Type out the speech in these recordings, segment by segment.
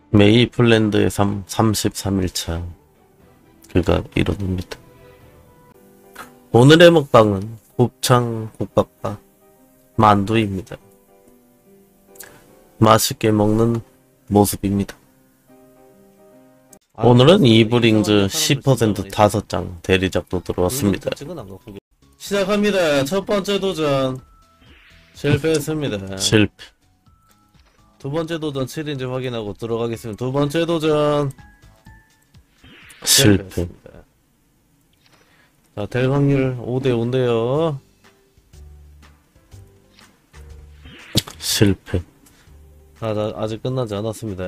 메이플랜드의 33일차 그가 이뤄냅니다. 오늘의 먹방은 곱창 국밥과 만두입니다. 맛있게 먹는 모습입니다. 오늘은 이브링즈 10% 5장 대리작도 들어왔습니다. 시작합니다. 첫 번째 도전 실패했습니다. 실패. 두 번째 도전 7인지 확인하고 들어가겠습니다. 두 번째 도전 실패. 자, 될 확률 5대5인데요. 실패. 아직 끝나지 않았습니다.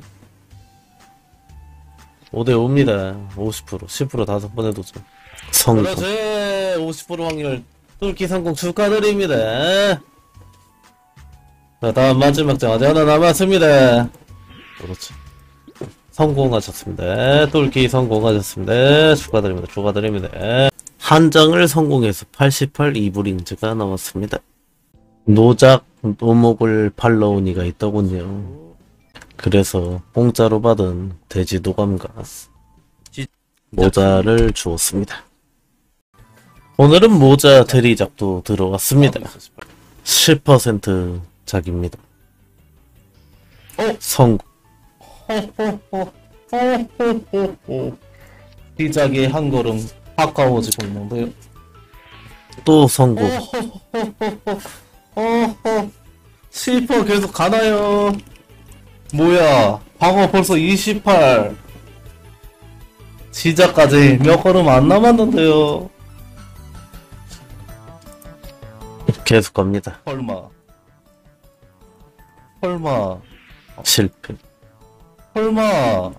5대5입니다. 50%, 10% 5번의 도전. 성공. 그렇지. 50% 확률 뚫기 성공 축하드립니다. 자, 다음 마지막 장 아직 하나 남았습니다. 그렇지. 성공하셨습니다. 뚫기 성공하셨습니다. 축하드립니다. 축하드립니다. 한 장을 성공해서 88 이브링즈가 나왔습니다. 노작 노목을 팔러온 이가 있더군요. 그래서 공짜로 받은 돼지 도감과 모자를 주었습니다. 오늘은 모자 대리작도 들어왔습니다. 10% 작입니다. 성공. 시작의 한 걸음 가까워지고 있는데요. 또 성공. 10% 계속 가나요? 뭐야, 방어 벌써 28. 시작까지 몇 걸음 안 남았는데요. 계속 갑니다. 설마 실패. 설마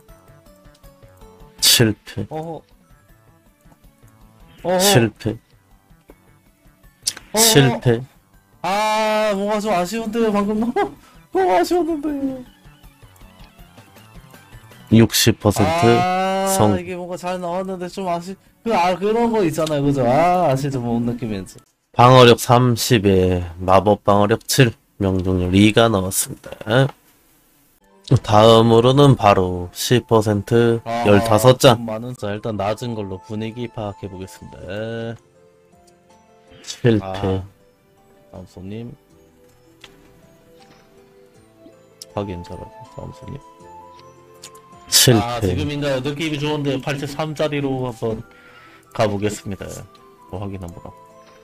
실패. 실패. 실패. 아, 뭔가 좀 아쉬운데요. 방금 너무 아쉬웠는데. 60% 성. 이게 뭔가 잘 나왔는데 좀 그런 거 있잖아요, 그죠? 아시죠? 뭔 느낌인지. 방어력 30에 마법 방어력 7, 명중률 2가 나왔습니다. 다음으로는 바로 10% 15장. 많은 자, 일단 낮은 걸로 분위기 파악해 보겠습니다. 실패. 다음 손님. 확인 잘하고. 다음 손님. 실패. 지금인가요? 느낌이 좋은데 83짜리로 한번 가보겠습니다. 확인 한번 하고.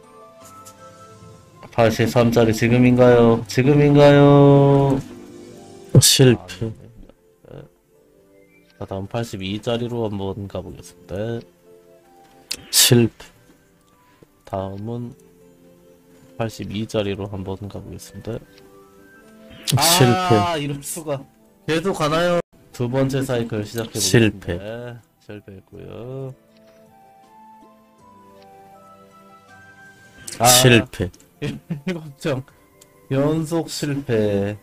83짜리 지금인가요? 지금인가요? 실패. 자, 다음 82짜리로 한번 가보겠습니다. 실패. 다음은 82짜리로 한번 가보겠습니다. 실패. 이럴수가. 계속 가나요? 두 번째 사이클 시작해보겠습니다. 실패. 실패했고요. 실패. 7장 연속 실패.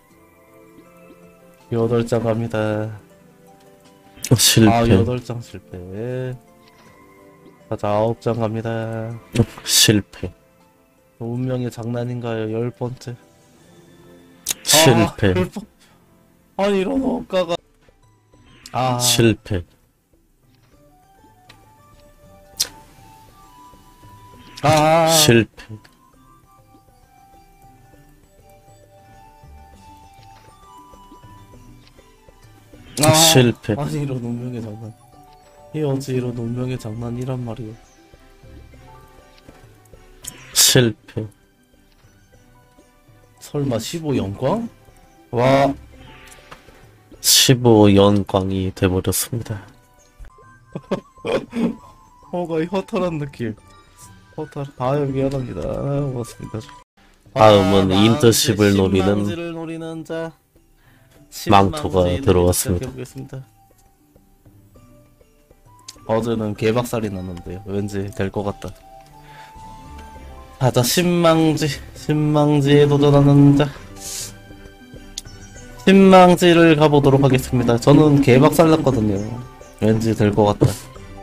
8장 갑니다. 실패. 8장 실패. 가자, 9장 갑니다. 실패. 운명의 장난인가요? 10번째. 실패. 아니, 이런 억가가. 실패. 실패. 실패. 아니, 이런 운명의 장난. 이 어찌 이런 운명의 장난이란 말이오. 실패. 설마 15 영광? 와. 15 영광이 돼버렸습니다. 뭔가 허탈한 느낌. 미안합니다. 고맙습니다. 다음은 인터십을 노리는 자. 망토가 들어왔습니다. 어제는 개박살이 났는데요. 왠지 될 것 같다. 가자, 신망지에 도전하는 자. 신망지를 가보도록 하겠습니다. 저는 개박살 났거든요. 왠지 될 것 같다.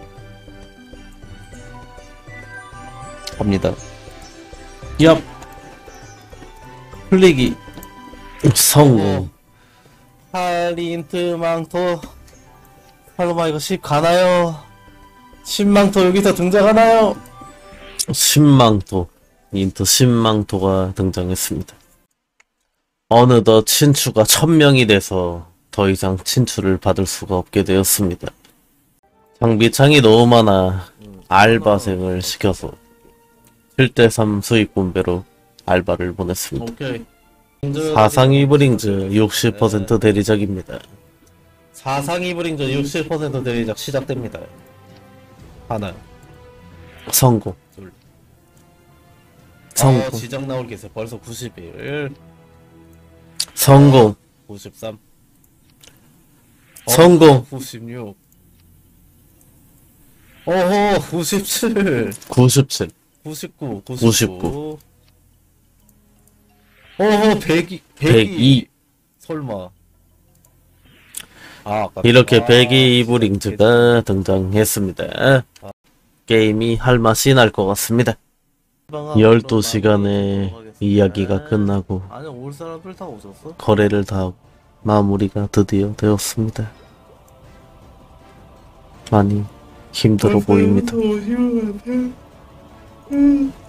갑니다. 얍. 흘리기. 성공. 할인트 망토. 설마 이거 10 가나요? 10망토 여기서 등장하나요? 10망토. 인트 10망토가 등장했습니다. 어느덧 친추가 1000명이 돼서 더 이상 친추를 받을 수가 없게 되었습니다. 장비창이 너무 많아 알바생을 시켜서 7대3 수익 분배로 알바를 보냈습니다. 오케이. 사상 이브링즈 60% 대리작입니다. 사상 이브링즈 60% 대리작 시작됩니다. 하나. 성공. 둘. 성공. 지적 나올 기세 벌써 91. 성공. 93. 성공. 96. 어허 97. 97. 99. 99. 어허 102. 102. 설마. 이렇게 102 이브링즈가 등장했습니다. 게임이 할 맛이 날 것 같습니다. 12시간의 이야기가 끝나고 거래를 다 하고 마무리가 드디어 되었습니다. 많이 힘들어 보입니다.